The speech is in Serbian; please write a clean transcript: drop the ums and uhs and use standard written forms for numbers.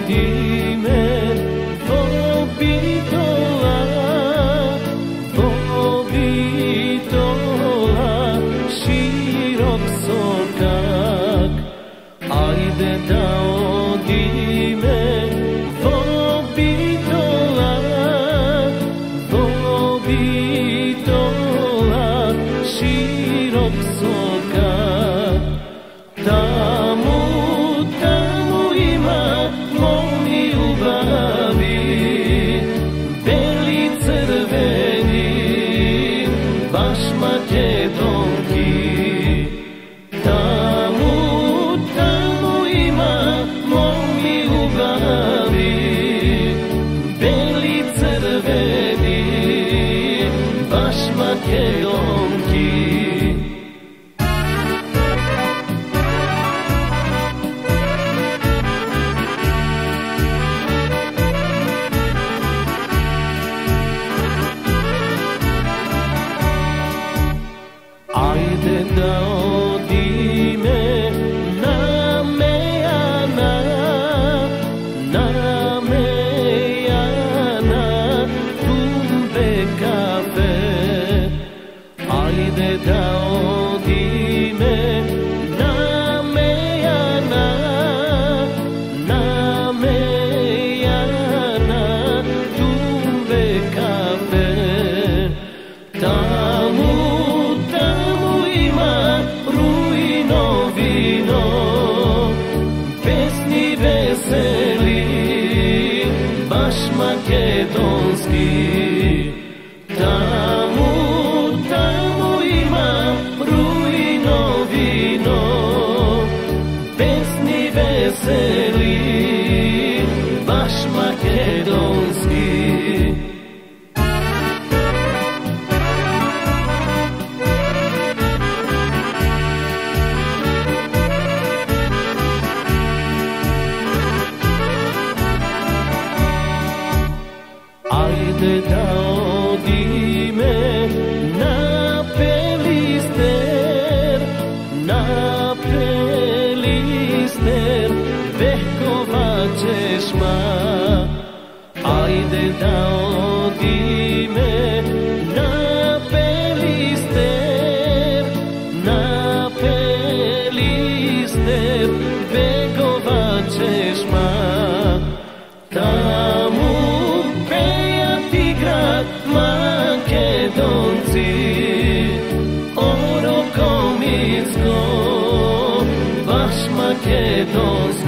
odime Vobitola širok sokak. Ajde da odime Vobitola širok sokak. Tamo ima moji ljubavi, beli crveni, baš makedonki. Tamo ima moji ljubavi, beli crveni, baš makedonki. Ajde da odime na Mejana, Tumbe kafe. Ajde da odime na Mejana, Tumbe kafe. Tamo pesni veseli, baš makedonski. Tamo ima rujno vino, pesni veseli, baš makedonski. Ajde da odime na Pelister, vehkovat čeşma. Ajde da odime na Pelister, vehkovat čeşma. Tamo Makedonci, Orokomicko, baš makedonski.